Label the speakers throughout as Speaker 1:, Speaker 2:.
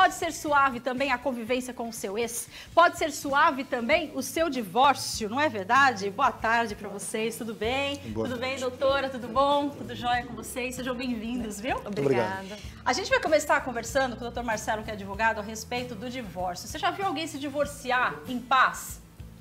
Speaker 1: Pode ser suave também a convivência com o seu ex? Pode ser suave também o seu divórcio, não é verdade? Boa tarde para vocês, tudo bem? Tudo bem, doutora? Tudo bom? Tudo jóia com vocês? Sejam bem-vindos, viu?
Speaker 2: Obrigada.
Speaker 1: A gente vai começar conversando com o Dr. Marcelo, que é advogado, a respeito do divórcio. Você já viu alguém se divorciar em paz,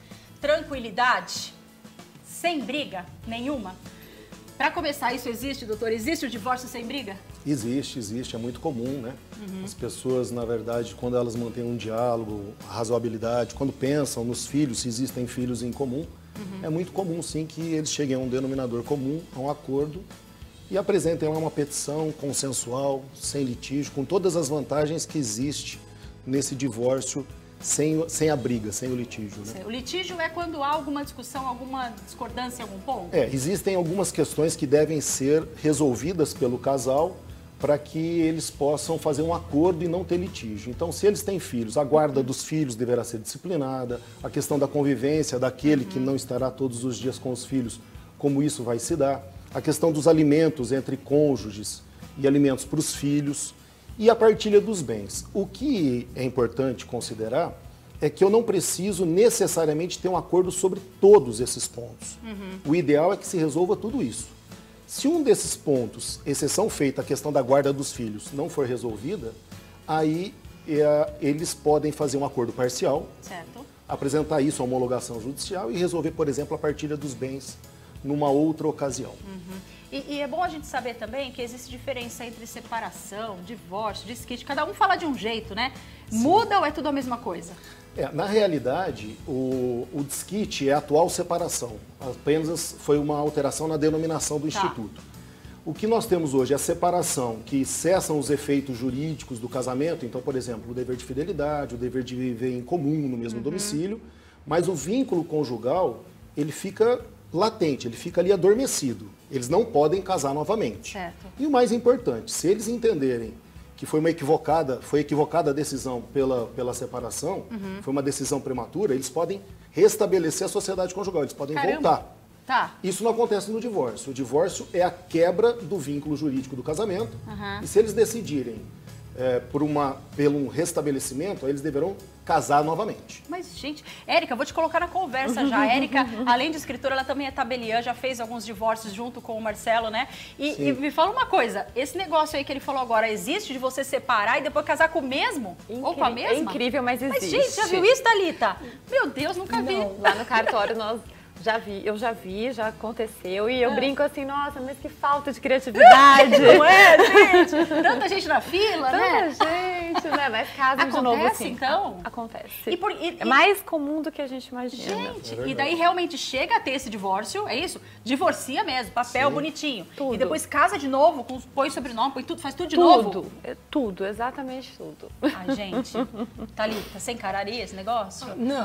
Speaker 1: tranquilidade, sem briga nenhuma? Para começar, isso existe, doutor? Existe o divórcio sem briga?
Speaker 2: Existe, é muito comum, né? As pessoas, na verdade, quando elas mantêm um diálogo, razoabilidade, quando pensam nos filhos, se existem filhos em comum, é muito comum, sim, que eles cheguem a um denominador comum, a um acordo e apresentem lá uma petição consensual, sem litígio, com todas as vantagens que existe nesse divórcio sem a briga, sem o litígio. Né?
Speaker 1: O litígio é quando há alguma discussão, alguma discordância em algum ponto?
Speaker 2: Existem algumas questões que devem ser resolvidas pelo casal para que eles possam fazer um acordo e não ter litígio. Então, se eles têm filhos, a guarda dos filhos deverá ser disciplinada, a questão da convivência daquele que não estará todos os dias com os filhos, como isso vai se dar, a questão dos alimentos entre cônjuges e alimentos para os filhos, e a partilha dos bens. O que é importante considerar é que eu não preciso necessariamente ter um acordo sobre todos esses pontos. O ideal é que se resolva tudo isso. Se um desses pontos, exceção feita a questão da guarda dos filhos, não for resolvida, aí eles podem fazer um acordo parcial,
Speaker 1: certo,
Speaker 2: apresentar isso à homologação judicial e resolver, por exemplo, a partilha dos bens numa outra ocasião.
Speaker 1: E é bom a gente saber também que existe diferença entre separação, divórcio, desquite. Cada um fala de um jeito, né? Sim. Muda ou é tudo a mesma coisa?
Speaker 2: Na realidade, o desquite é a atual separação. Apenas foi uma alteração na denominação do Instituto. O que nós temos hoje é a separação, que cessam os efeitos jurídicos do casamento. Então, por exemplo, o dever de fidelidade, o dever de viver em comum no mesmo domicílio. Mas o vínculo conjugal, ele fica latente, ele fica ali adormecido. Eles não podem casar novamente.
Speaker 1: Certo.
Speaker 2: E o mais importante, se eles entenderem que foi equivocada a decisão pela separação, foi uma decisão prematura, eles podem restabelecer a sociedade conjugal, eles podem voltar. Isso não acontece no divórcio. O divórcio é a quebra do vínculo jurídico do casamento. E se eles decidirem pelo um restabelecimento, eles deverão casar novamente.
Speaker 1: Mas, gente, Érica, vou te colocar na conversa já. Érica, além de escritora, ela também é tabeliã, já fez alguns divórcios junto com o Marcelo, né? E me fala uma coisa, esse negócio aí que ele falou agora, existe de você separar e depois casar com o mesmo? Ou com a mesma?
Speaker 3: É incrível, mas existe.
Speaker 1: Mas, gente, já viu isso, Thalita? Meu Deus, nunca vi.
Speaker 3: Lá no cartório nós... já aconteceu e eu brinco assim, nossa, mas que falta de criatividade.
Speaker 1: Não é, gente? Tanta gente na fila, né?
Speaker 3: Tanta gente, né? Mas casam de novo assim.
Speaker 1: Então?
Speaker 3: Acontece.
Speaker 1: É
Speaker 3: mais comum do que a gente imagina.
Speaker 1: Gente, e daí realmente chega a ter esse divórcio, é isso? Divorcia mesmo, papel bonitinho.
Speaker 3: Tudo.
Speaker 1: E depois casa de novo, põe sobrenome, põe tudo, faz tudo de novo?
Speaker 3: Tudo, exatamente tudo.
Speaker 1: Ai, gente, Thalita, você encararia esse negócio?
Speaker 3: Não.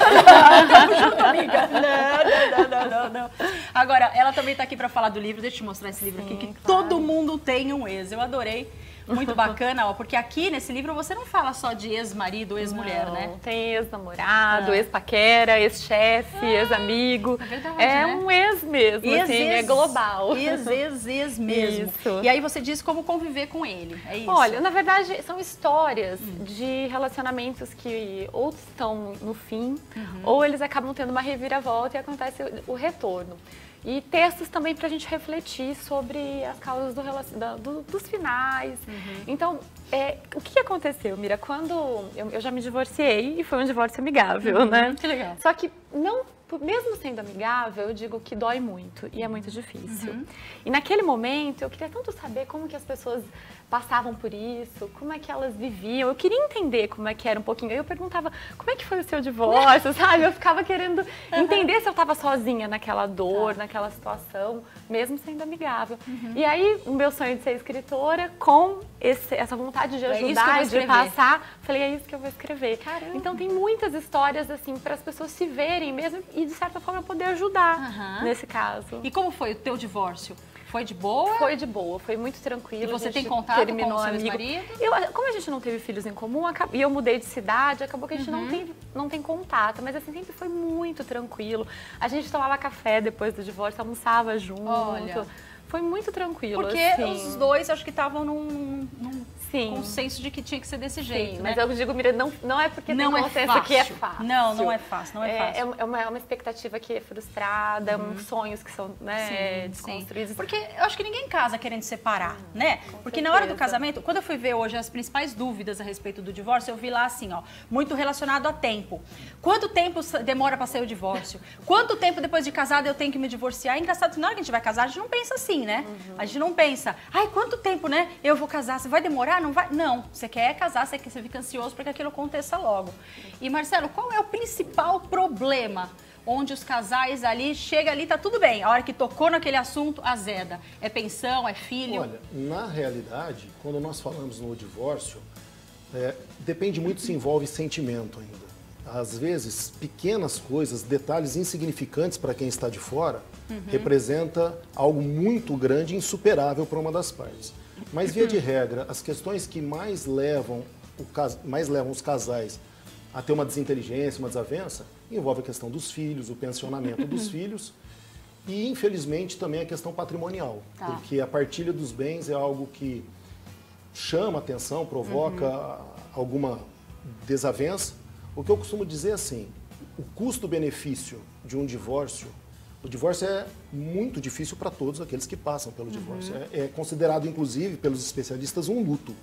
Speaker 1: Tamo junto, amiga. Não. Agora, ela também tá aqui para falar do livro. Deixa eu te mostrar esse livro aqui, que todo mundo tem um ex. Eu adorei. Muito bacana, porque aqui nesse livro você não fala só de ex-marido ou ex-mulher, né?
Speaker 3: Tem ex-namorado, ex-paquera, ex-chefe, ex-amigo.
Speaker 1: É verdade,
Speaker 3: um ex mesmo, assim, é global.
Speaker 1: Ex mesmo.
Speaker 3: Isso.
Speaker 1: E aí você diz como conviver com ele, é isso?
Speaker 3: Olha, na verdade, são histórias de relacionamentos que ou estão no fim, ou eles acabam tendo uma reviravolta e acontece o retorno. E textos também para a gente refletir sobre as causas dos finais. Então, o que aconteceu, Mira? Quando eu já me divorciei e foi um divórcio amigável, né?
Speaker 1: Que legal.
Speaker 3: Só que mesmo sendo amigável, eu digo que dói muito e é muito difícil. E naquele momento, eu queria tanto saber como que as pessoas passavam por isso, como é que elas viviam. Eu queria entender como é que era um pouquinho. Aí eu perguntava, como é que foi o seu divórcio, sabe? Eu ficava querendo entender se eu estava sozinha naquela dor, naquela situação, mesmo sendo amigável. E aí, o meu sonho de ser escritora, com essa vontade de ajudar, de passar, falei, é isso que eu vou escrever.
Speaker 1: Caramba.
Speaker 3: Então, tem muitas histórias, assim, para as pessoas se verem mesmo e, de certa forma, poder ajudar nesse caso.
Speaker 1: E como foi o teu divórcio? Foi de boa?
Speaker 3: Foi de boa, foi muito tranquilo.
Speaker 1: E você tem contato com o seu ex-marido?
Speaker 3: Como a gente não teve filhos em comum, e eu mudei de cidade, acabou que a gente não tem contato. Mas assim, sempre foi muito tranquilo. A gente tomava café depois do divórcio, almoçava junto.
Speaker 1: Olha.
Speaker 3: Foi muito tranquilo.
Speaker 1: Porque
Speaker 3: assim.
Speaker 1: os dois, acho que estavam num com o senso de que tinha que ser desse jeito,
Speaker 3: mas
Speaker 1: né?
Speaker 3: eu digo, Mira, não é porque
Speaker 1: não
Speaker 3: tem consenso que é fácil.
Speaker 1: Não é fácil, não é fácil.
Speaker 3: É uma expectativa que é frustrada, sonhos que são, né, desconstruídos.
Speaker 1: Sim. Porque eu acho que ninguém casa querendo separar, né? Porque na hora do casamento, quando eu fui ver hoje as principais dúvidas a respeito do divórcio, eu vi lá assim, ó, muito relacionado a tempo. Quanto tempo demora para sair o divórcio? Quanto tempo depois de casada eu tenho que me divorciar? É engraçado que na hora que a gente vai casar, a gente não pensa assim, né? A gente não pensa, ai, quanto tempo, né? Eu vou casar, você vai demorar? Não vai? Não, você quer casar, você fica ansioso para que aquilo aconteça logo. E Marcelo, qual é o principal problema onde os casais ali, chega ali, tá tudo bem, a hora que tocou naquele assunto, azeda? É pensão, é filho?
Speaker 2: Olha, na realidade, quando nós falamos no divórcio, depende muito se envolve sentimento ainda. Às vezes, pequenas coisas, detalhes insignificantes para quem está de fora, representa algo muito grande e insuperável para uma das partes. Mas, via de regra, as questões que mais levam os casais a ter uma desinteligência, uma desavença, envolve a questão dos filhos, o pensionamento dos filhos e, infelizmente, também a questão patrimonial. Porque a partilha dos bens é algo que chama atenção, provoca alguma desavença. O que eu costumo dizer é assim, o custo-benefício de um divórcio, o divórcio é muito difícil para todos aqueles que passam pelo divórcio. É considerado, inclusive, pelos especialistas, um luto.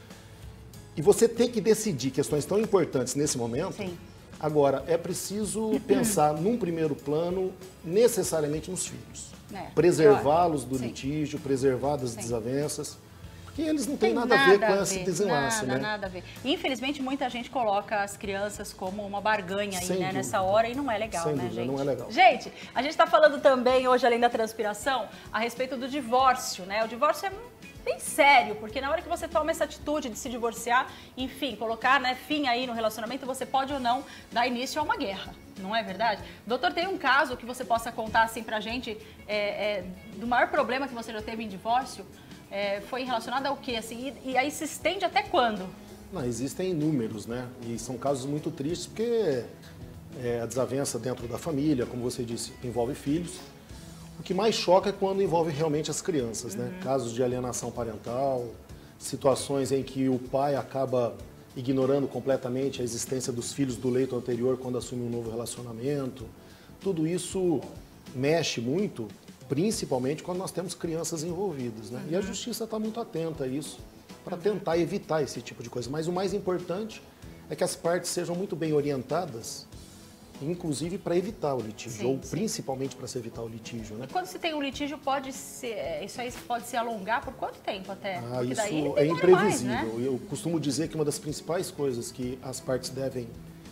Speaker 2: E você tem que decidir questões tão importantes nesse momento.
Speaker 1: Sim.
Speaker 2: Agora, é preciso pensar, num primeiro plano, necessariamente nos filhos. Preservá-los do litígio, preservar das desavenças. Porque eles não têm nada a ver com esse desenlace, né?
Speaker 1: Nada a ver. Infelizmente, muita gente coloca as crianças como uma barganha aí, né, nessa hora, e não é legal,
Speaker 2: Sem
Speaker 1: né,
Speaker 2: dúvida,
Speaker 1: gente?
Speaker 2: não é legal.
Speaker 1: Gente, a gente está falando também, hoje, além da transpiração, a respeito do divórcio, né? O divórcio é bem sério, porque na hora que você toma essa atitude de se divorciar, enfim, colocar, né, fim aí no relacionamento, você pode ou não dar início a uma guerra, não é verdade? Doutor, tem um caso que você possa contar assim pra gente do maior problema que você já teve em divórcio? Foi relacionado ao quê? Assim, e aí se estende até quando?
Speaker 2: Não, existem inúmeros, né? E são casos muito tristes porque a desavença dentro da família, como você disse, envolve filhos. O que mais choca é quando envolve realmente as crianças, né? Casos de alienação parental, situações em que o pai acaba ignorando completamente a existência dos filhos do leito anterior quando assume um novo relacionamento. Tudo isso mexe muito, principalmente quando nós temos crianças envolvidas, né? E a justiça está muito atenta a isso, para tentar evitar esse tipo de coisa. Mas o mais importante é que as partes sejam muito bem orientadas, inclusive para evitar o litígio, ou principalmente para se evitar o litígio, né?
Speaker 1: E quando se tem um litígio, isso aí pode se alongar por quanto tempo até? Porque
Speaker 2: Isso
Speaker 1: daí
Speaker 2: é imprevisível.
Speaker 1: Mais, né?
Speaker 2: Eu costumo dizer que uma das principais coisas que as partes devem,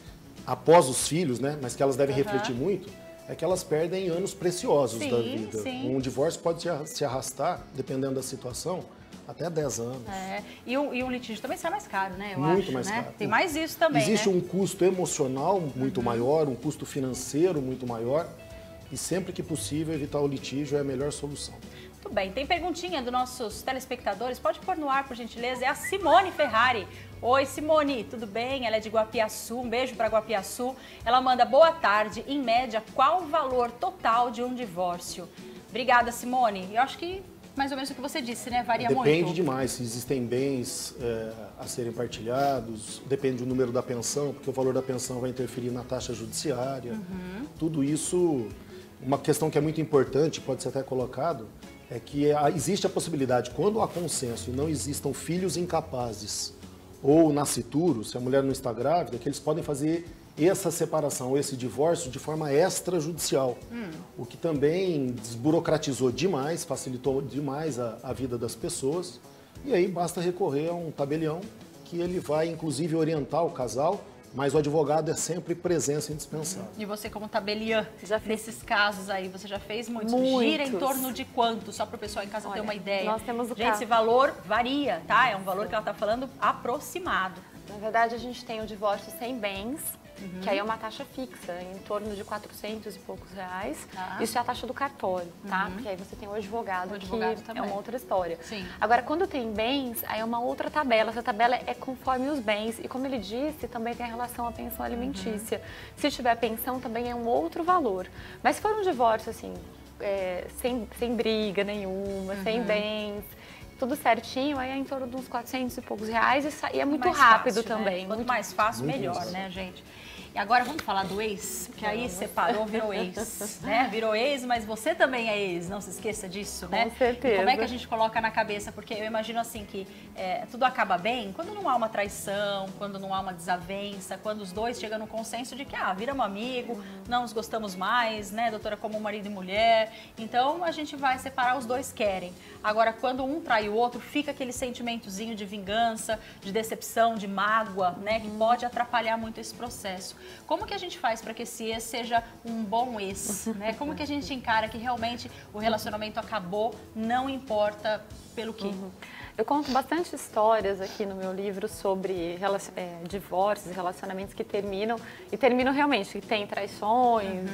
Speaker 2: após os filhos, né, mas que elas devem refletir muito, é que elas perdem anos preciosos da vida. Um divórcio pode se arrastar, dependendo da situação, até 10 anos.
Speaker 1: E um litígio também sai mais caro, né?
Speaker 2: Muito mais caro.
Speaker 1: Tem mais isso também,
Speaker 2: Existe
Speaker 1: né?
Speaker 2: um custo emocional muito maior, um custo financeiro muito maior, e sempre que possível evitar o litígio é a melhor solução.
Speaker 1: Muito bem, tem perguntinha dos nossos telespectadores, pode pôr no ar, por gentileza, é a Simone Ferrari. Oi, Simone, tudo bem? Ela é de Guapiaçu, um beijo para Guapiaçu. Ela manda, boa tarde, em média, qual o valor total de um divórcio? Obrigada, Simone. Eu acho que mais ou menos o que você disse, né? Varia muito.
Speaker 2: Depende demais, se existem bens a serem partilhados, depende do número da pensão, porque o valor da pensão vai interferir na taxa judiciária. Tudo isso, uma questão que é muito importante, pode ser até colocado, é que existe a possibilidade, quando há consenso e não existam filhos incapazes ou nascituro, se a mulher não está grávida, que eles podem fazer essa separação, esse divórcio de forma extrajudicial, o que também desburocratizou demais, facilitou demais a vida das pessoas, e aí basta recorrer a um tabelião que ele vai inclusive orientar o casal, mas o advogado é sempre presença indispensável.
Speaker 1: E você como tabeliã, nesses casos aí, você já fez muitos?
Speaker 3: Muitos.
Speaker 1: Gira em torno de quanto? Só para o pessoal em casa ter uma ideia.
Speaker 3: Nós temos o
Speaker 1: Gente, esse valor varia, tá? É um valor que ela está falando aproximado.
Speaker 3: Na verdade, a gente tem o divórcio sem bens, que aí é uma taxa fixa, em torno de 400 e poucos reais. Isso é a taxa do cartório, tá? Porque aí você tem o advogado que
Speaker 1: também.
Speaker 3: é uma outra história.
Speaker 1: Sim.
Speaker 3: Agora, quando tem bens, aí é uma outra tabela. Essa tabela é conforme os bens. E como ele disse, também tem a relação à pensão alimentícia. Se tiver pensão, também é um outro valor. Mas se for um divórcio, assim, sem briga nenhuma, sem bens, tudo certinho, aí é em torno de uns 400 e poucos reais e é muito
Speaker 1: Mais
Speaker 3: rápido
Speaker 1: fácil,
Speaker 3: também.
Speaker 1: Né? Quanto
Speaker 3: muito
Speaker 1: mais fácil,
Speaker 2: muito
Speaker 1: melhor,
Speaker 2: fácil.
Speaker 1: né, gente? E agora vamos falar do ex, porque aí separou, virou ex, né? Virou ex, mas você também é ex, não se esqueça disso, né?
Speaker 3: Com certeza.
Speaker 1: E como é que a gente coloca na cabeça? Porque eu imagino assim que tudo acaba bem quando não há uma traição, quando não há uma desavença, quando os dois chegam no consenso de que, viramos amigo, não nos gostamos mais, né, doutora, como marido e mulher. Então, a gente vai separar, os dois querem. Agora, quando um trai o outro, fica aquele sentimentozinho de vingança, de decepção, de mágoa, né, que pode atrapalhar muito esse processo. Como que a gente faz para que esse ex seja um bom ex, né? Como que a gente encara que realmente o relacionamento acabou, não importa pelo que?
Speaker 3: Eu conto bastante histórias aqui no meu livro sobre divórcios, relacionamentos que terminam, e terminam realmente, que tem traições,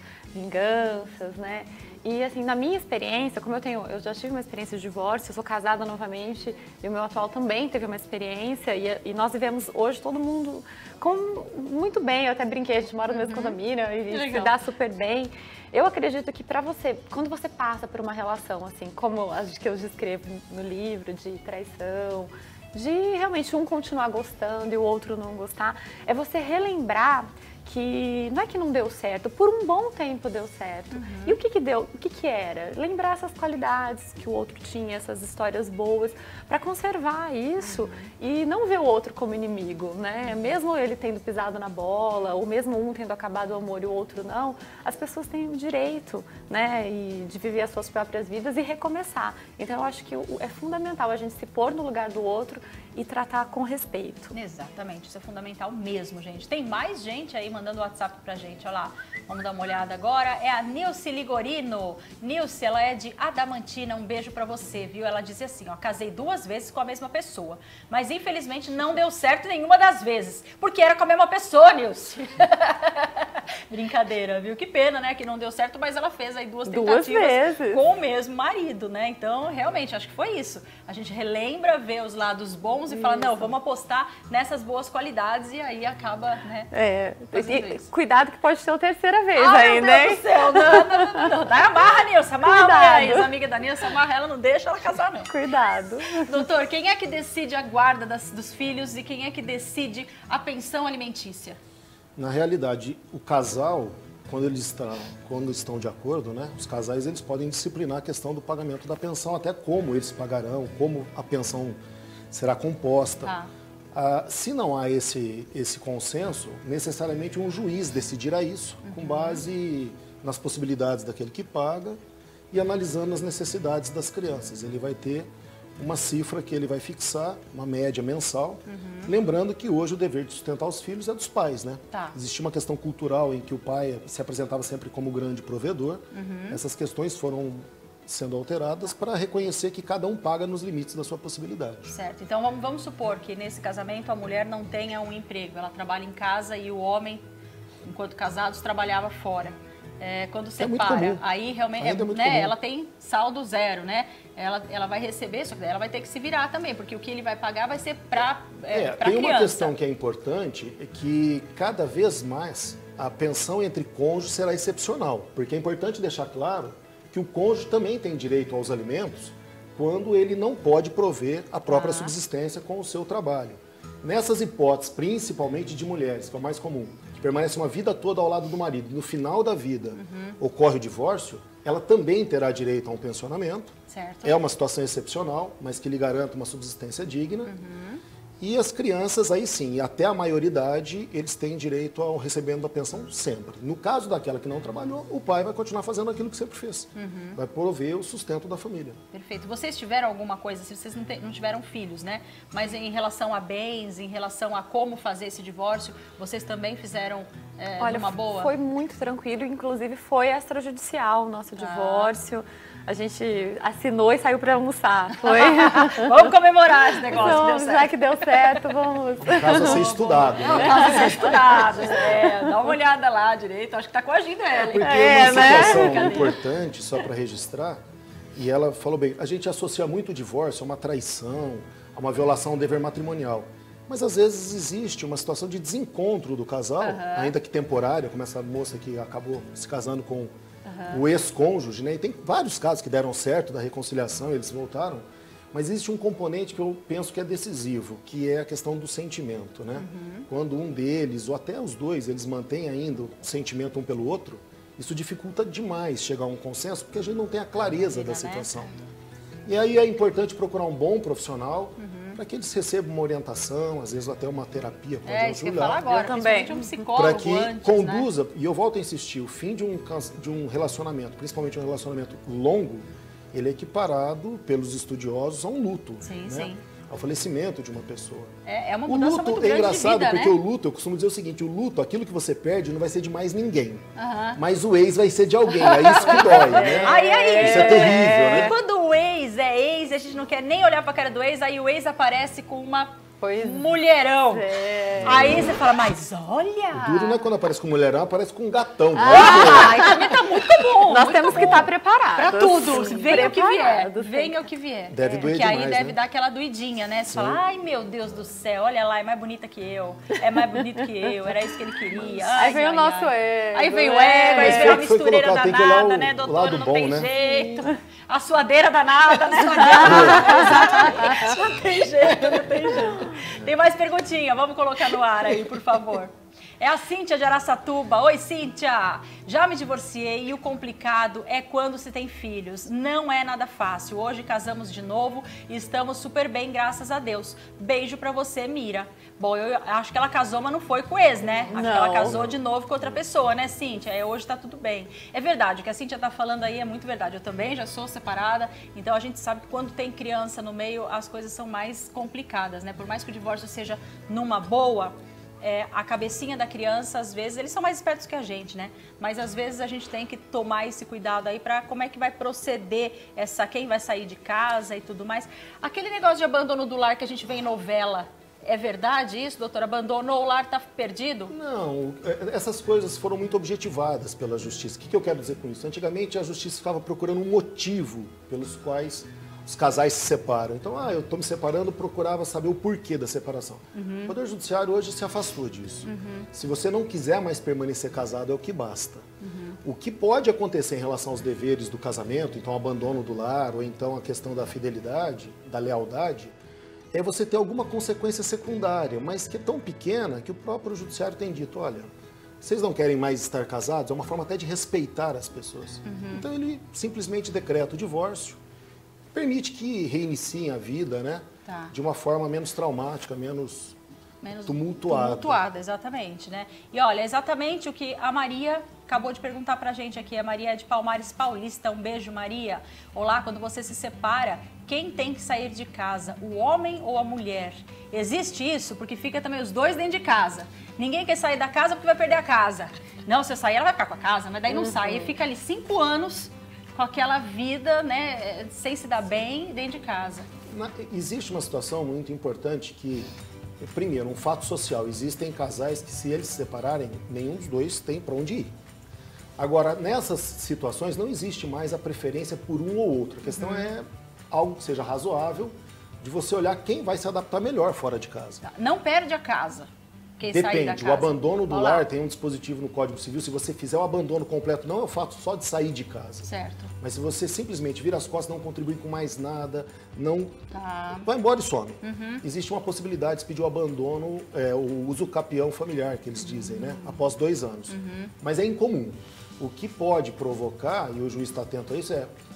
Speaker 3: vinganças, né? E assim, na minha experiência, como eu já tive uma experiência de divórcio, eu sou casada novamente, e o meu atual também teve uma experiência, e nós vivemos hoje todo mundo muito bem. Eu até brinquei, a gente mora no mesmo condomínio e se dá super bem. Eu acredito que para você, quando você passa por uma relação, assim, como as que eu descrevo no livro, de traição, de realmente um continuar gostando e o outro não gostar, é você relembrar que não é que não deu certo, por um bom tempo deu certo. E o que que deu? O que que era? Lembrar essas qualidades que o outro tinha, essas histórias boas, para conservar isso e não ver o outro como inimigo, né? Mesmo ele tendo pisado na bola, ou mesmo um tendo acabado o amor e o outro não, as pessoas têm o direito, né, de viver as suas próprias vidas e recomeçar. Então eu acho que é fundamental a gente se pôr no lugar do outro e tratar com respeito.
Speaker 1: Exatamente, isso é fundamental mesmo, gente. Tem mais gente aí mandando WhatsApp pra gente, olha lá. Vamos dar uma olhada agora. É a Nilce Ligorino. Nilce, ela é de Adamantina, um beijo pra você, viu? Ela dizia assim, casei 2 vezes com a mesma pessoa, mas infelizmente não deu certo nenhuma das vezes, porque era com a mesma pessoa, Nilce. Brincadeira, viu? Que pena, né, que não deu certo, mas ela fez aí 2 tentativas com o mesmo marido, né? Então, realmente, acho que foi isso. A gente relembra, vê os lados bons e fala, não, vamos apostar nessas boas qualidades, e aí acaba, né?
Speaker 3: Cuidado que pode ter a terceira vez
Speaker 1: aí,
Speaker 3: né?
Speaker 1: Meu Deus do céu, não. Dá amarra, Nilce, amarra aí, as amigas da Nilce, amarra ela, não deixa ela casar, não.
Speaker 3: Cuidado.
Speaker 1: Doutor, quem é que decide a guarda dos filhos e quem é que decide a pensão alimentícia?
Speaker 2: Na realidade, o casal, quando estão de acordo, né, os casais eles podem disciplinar a questão do pagamento da pensão, até como eles pagarão, como a pensão será composta. Se não há esse consenso, necessariamente um juiz decidirá isso com base nas possibilidades daquele que paga e analisando as necessidades das crianças. Ele vai ter uma cifra que ele vai fixar, uma média mensal, lembrando que hoje o dever de sustentar os filhos é dos pais, né? Existia uma questão cultural em que o pai se apresentava sempre como grande provedor. Essas questões foram sendo alteradas para reconhecer que cada um paga nos limites da sua possibilidade.
Speaker 1: Certo. Então vamos supor que nesse casamento a mulher não tenha um emprego, ela trabalha em casa e o homem, enquanto casados, trabalhava fora. Quando separa, aí realmente ela tem saldo zero, né? Ela vai receber, só que ela vai ter que se virar também, porque o que ele vai pagar vai ser para criança.
Speaker 2: Tem uma questão que é importante, é que cada vez mais a pensão entre cônjuges será excepcional, porque é importante deixar claro que o cônjuge também tem direito aos alimentos quando ele não pode prover a própria subsistência com o seu trabalho. Nessas hipóteses, principalmente de mulheres, que é o mais comum, que permanece uma vida toda ao lado do marido, no final da vida ocorre o divórcio, ela também terá direito a um pensionamento.
Speaker 1: Certo.
Speaker 2: É uma situação excepcional, mas que lhe garanta uma subsistência digna. E as crianças, aí sim, até a maioridade, eles têm direito ao recebendo a pensão sempre. No caso daquela que não trabalhou, o pai vai continuar fazendo aquilo que sempre fez. Vai prover o sustento da família.
Speaker 1: Perfeito. Vocês tiveram alguma coisa, se vocês não tiveram filhos, né? Mas em relação a bens, em relação a como fazer esse divórcio, vocês também fizeram numa boa?
Speaker 3: Foi muito tranquilo, inclusive foi extrajudicial o nosso divórcio. A gente assinou e saiu para almoçar. Foi.
Speaker 1: Vamos comemorar esse negócio.
Speaker 3: Então,
Speaker 1: deu certo.
Speaker 3: já que deu certo, vamos.
Speaker 2: No caso a ser estudado, né?
Speaker 1: No caso a ser estudado. Dá uma olhada lá direito. Acho que está coagindo ela.
Speaker 2: Porque uma situação importante, só para registrar, e ela falou bem, a gente associa muito o divórcio a uma traição, a uma violação ao dever matrimonial. Mas às vezes existe uma situação de desencontro do casal, ainda que temporária, como essa moça que acabou se casando com o ex-cônjuge, né? E tem vários casos que deram certo da reconciliação, eles voltaram. Mas existe um componente que eu penso que é decisivo, que é a questão do sentimento, né? Quando um deles, ou até os dois, eles mantêm ainda o sentimento um pelo outro, isso dificulta demais chegar a um consenso, porque a gente não tem a clareza da situação. E aí é importante procurar um bom profissional, para que eles recebam uma orientação, às vezes até uma terapia pode ajudar.
Speaker 1: Isso que eu ia falar agora,
Speaker 3: eu também.
Speaker 1: De um psicólogo
Speaker 2: Para que
Speaker 1: antes,
Speaker 2: conduza,
Speaker 1: né?
Speaker 2: e eu volto a insistir, o fim de um relacionamento, principalmente um relacionamento longo, ele é equiparado pelos estudiosos a um luto.
Speaker 1: Sim,
Speaker 2: né?
Speaker 1: sim.
Speaker 2: Ao falecimento de uma pessoa.
Speaker 1: É uma
Speaker 2: O
Speaker 1: mudança muito
Speaker 2: luto é
Speaker 1: grande
Speaker 2: engraçado,
Speaker 1: de vida,
Speaker 2: porque
Speaker 1: né?
Speaker 2: o luto, eu costumo dizer o seguinte, o luto, aquilo que você perde não vai ser de mais ninguém. Mas o ex vai ser de alguém, é isso que dói, né?
Speaker 1: Aí.
Speaker 2: Isso é terrível, né?
Speaker 1: E quando o ex é ex, a gente não quer nem olhar pra cara do ex, aí o ex aparece com uma mulherão. Aí você fala, mas olha...
Speaker 2: O duro não é quando aparece com mulherão, aparece com um gatão.
Speaker 1: Aí também tá muito bom.
Speaker 3: Nós
Speaker 1: muito
Speaker 3: temos
Speaker 1: bom.
Speaker 3: que estar preparados.
Speaker 1: Pra tudo, venha o que vier.
Speaker 3: Preparados,
Speaker 1: Venha o que vier.
Speaker 2: Deve doer
Speaker 1: que aí
Speaker 2: demais,
Speaker 1: deve
Speaker 2: né?
Speaker 1: dar aquela doidinha, né? Você fala, ai meu Deus do céu, olha lá, é mais bonita que eu. É mais bonito que eu, era isso que ele queria.
Speaker 3: Aí vem o nosso ego.
Speaker 1: Aí vem o ego, aí vem a
Speaker 2: Foi
Speaker 1: mistureira
Speaker 2: colocar, tem que ir lá
Speaker 1: danada,
Speaker 2: o
Speaker 1: né, doutora?
Speaker 2: lado
Speaker 1: Não
Speaker 2: bom,
Speaker 1: tem
Speaker 2: né?
Speaker 1: jeito. A suadeira danada, né? Não tem jeito, não tem jeito. Tem mais perguntinha, vamos colocar no ar aí, por favor. É a Cíntia de Araçatuba. Oi, Cíntia! Já me divorciei e o complicado é quando se tem filhos. Não é nada fácil. Hoje casamos de novo e estamos super bem, graças a Deus. Beijo pra você, Mira. Bom, eu acho que ela casou, mas não foi com o ex, né? Acho que ela casou de novo com outra pessoa, né, Cíntia? Hoje tá tudo bem. É verdade, o que a Cíntia tá falando aí é muito verdade. Eu também já sou separada, então a gente sabe que quando tem criança no meio, as coisas são mais complicadas, né? Por mais que o divórcio seja numa boa... a cabecinha da criança, às vezes, eles são mais espertos que a gente, né? Mas às vezes a gente tem que tomar esse cuidado aí para como é que vai proceder quem vai sair de casa e tudo mais. Aquele negócio de abandono do lar que a gente vê em novela, é verdade isso, doutora? Abandonou o lar, tá perdido?
Speaker 2: Não, essas coisas foram muito objetivadas pela justiça. O que eu quero dizer com isso? Antigamente a justiça ficava procurando um motivo pelos quais os casais se separam. Então, eu estou me separando, procurava saber o porquê da separação. O Poder Judiciário hoje se afastou disso. Se você não quiser mais permanecer casado, é o que basta. O que pode acontecer em relação aos deveres do casamento, então abandono do lar, ou então a questão da fidelidade, da lealdade, é você ter alguma consequência secundária, mas que é tão pequena que o próprio Judiciário tem dito, olha, vocês não querem mais estar casados? É uma forma até de respeitar as pessoas. Então ele simplesmente decreta o divórcio, permite que reiniciem a vida, né?
Speaker 1: Tá.
Speaker 2: De uma forma menos traumática, menos tumultuada.
Speaker 1: Tumultuada, exatamente, né? E olha, exatamente o que a Maria acabou de perguntar pra gente aqui. A Maria é de Palmares Paulista. Um beijo, Maria. Olá, quando você se separa, quem tem que sair de casa? O homem ou a mulher? Existe isso? Porque fica também os dois dentro de casa. Ninguém quer sair da casa porque vai perder a casa. Não, se eu sair, ela vai ficar com a casa, mas daí não sai. E fica ali 5 anos... com aquela vida, né, sem se dar bem dentro de casa.
Speaker 2: Existe uma situação muito importante que, primeiro, um fato social. Existem casais que, se eles se separarem, nenhum dos dois tem para onde ir. Agora, nessas situações, não existe mais a preferência por um ou outro. A questão é algo que seja razoável, de você olhar quem vai se adaptar melhor fora de casa.
Speaker 1: Não perde a casa. Quem sair da
Speaker 2: Depende,
Speaker 1: casa.
Speaker 2: o abandono do lar tem um dispositivo no Código Civil, se você fizer o abandono completo, não é o fato só de sair de casa.
Speaker 1: Certo.
Speaker 2: Mas se você simplesmente vira as costas, não contribui com mais nada, não vai embora e some. Existe uma possibilidade de pedir o abandono, o uso capião familiar, que eles dizem, né? Após 2 anos. Mas é incomum. O que pode provocar, e o juiz está atento a isso,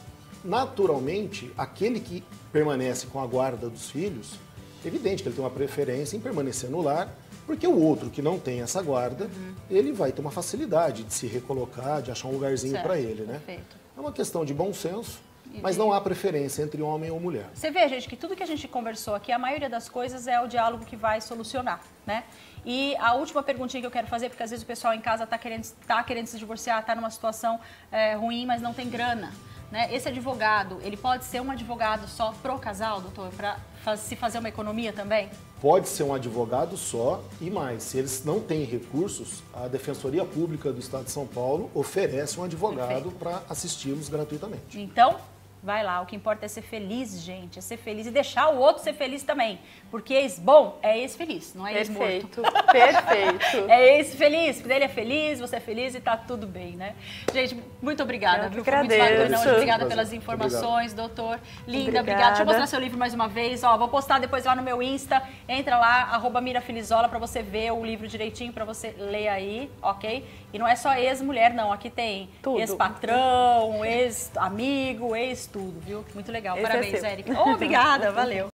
Speaker 2: naturalmente, aquele que permanece com a guarda dos filhos, é evidente que ele tem uma preferência em permanecer no lar, porque o outro que não tem essa guarda, ele vai ter uma facilidade de se recolocar, de achar um lugarzinho para ele, né?
Speaker 1: Perfeito.
Speaker 2: É uma questão de bom senso, mas não há preferência entre homem ou mulher.
Speaker 1: Você vê, gente, que tudo que a gente conversou aqui, a maioria das coisas é o diálogo que vai solucionar, né? E a última perguntinha que eu quero fazer, porque às vezes o pessoal em casa tá querendo se divorciar, tá numa situação ruim, mas não tem grana, né? Esse advogado, ele pode ser um advogado só pro casal, doutor, para se fazer uma economia também?
Speaker 2: Pode ser um advogado só e mais, se eles não têm recursos, a Defensoria Pública do Estado de São Paulo oferece um advogado para assisti-los gratuitamente.
Speaker 1: Então, Vai lá, o que importa é ser feliz, gente, é ser feliz e deixar o outro ser feliz também. Porque ex-bom é ex-feliz, não é ex-morto.
Speaker 3: Perfeito.
Speaker 1: É ex-feliz, ele é feliz, você é feliz e tá tudo bem, né? Gente, muito obrigada,
Speaker 3: Eu que
Speaker 1: viu? Foi muito
Speaker 3: agradeço.
Speaker 1: bacana hoje. Obrigada
Speaker 2: Prazer.
Speaker 1: pelas informações, doutor. Linda,
Speaker 3: Obrigada.
Speaker 1: obrigada. Deixa eu mostrar seu livro mais uma vez. Ó, vou postar depois lá no meu Insta. Entra lá, @mirafilizola, pra você ver o livro direitinho, pra você ler aí, ok? E não é só ex-mulher, não. Aqui tem
Speaker 3: Tudo.
Speaker 1: ex-patrão, ex-amigo, ex-tudo, viu? Muito legal.
Speaker 3: Esse é
Speaker 1: Parabéns,
Speaker 3: seu.
Speaker 1: Érica. Obrigada, valeu.